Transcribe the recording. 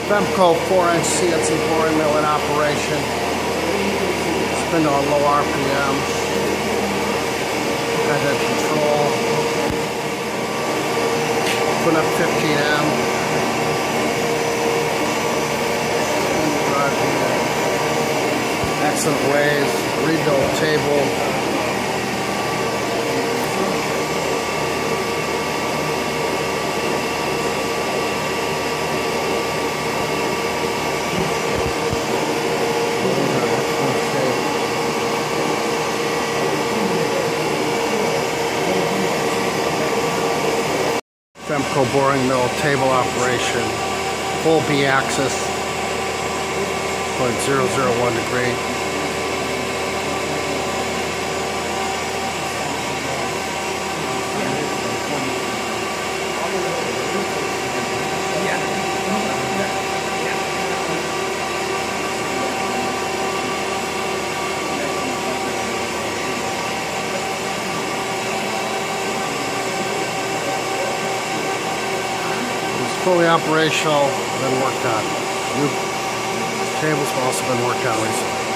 Femco 4-inch CNC boring mill in operation. Spin on low RPM. Got that control. Put up 15M. Excellent ways. Rebuild table. Femco boring mill table operation, full B axis, 0.001 degree. Fully operational, been worked on. New tables have also been worked on recently.